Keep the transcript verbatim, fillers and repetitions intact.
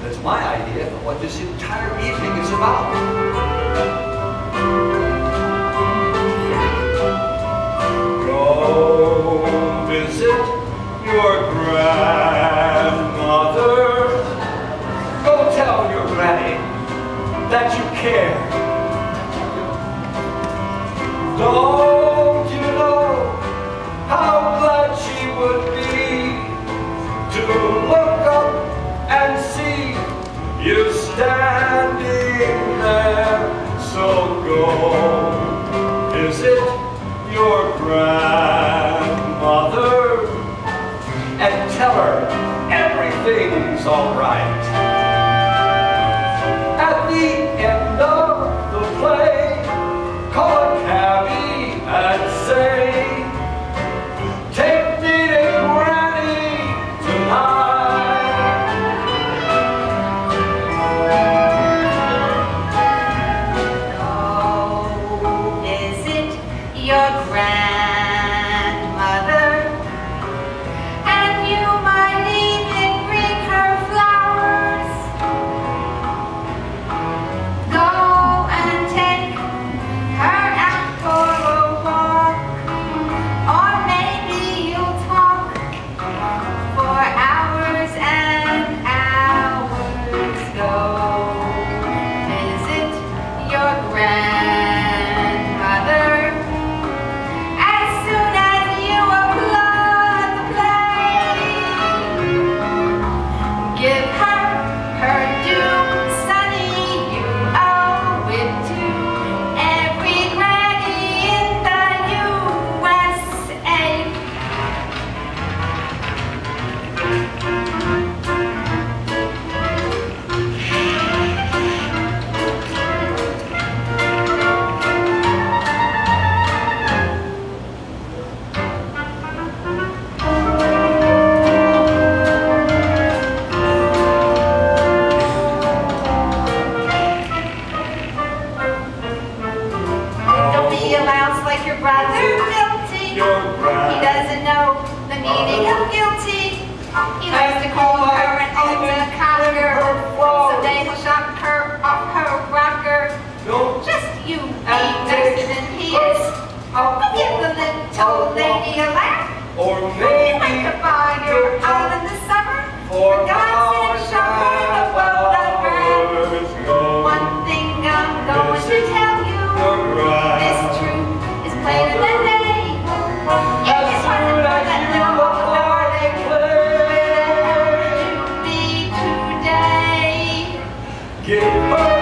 That's my idea of what this entire evening is about. Go visit your grandmother. Go tell your granny that you care. Don't you know how glad she would be to look up and see you standing there? So go visit your grandmother and tell her everything's all right. At the end of the play, call a cabbie and say, take me to Granny tonight. Go visit your grandmother, and you might even bring her flowers. Go and take her out for a walk, or maybe you'll talk for hours and hours. Go visit your grandmother as soon as you applaud the play. Give her her due, sonny, you owe it to every granny in the U S A. Don't be a mouse like your brother, guilty. Your brother. He doesn't know the meaning of guilty. He likes to call her an old cocker. Someday he'll shock her off her rocker. Don't Just you be and nicer take than he is. Go give the little lady a laugh. or You maybe like to find her out in the summer. for God's gonna show her the world over. hours go. One thing I'm going to tell you, this truth is plain in the day. If it wasn't for that little war they played, where would you be today? Give her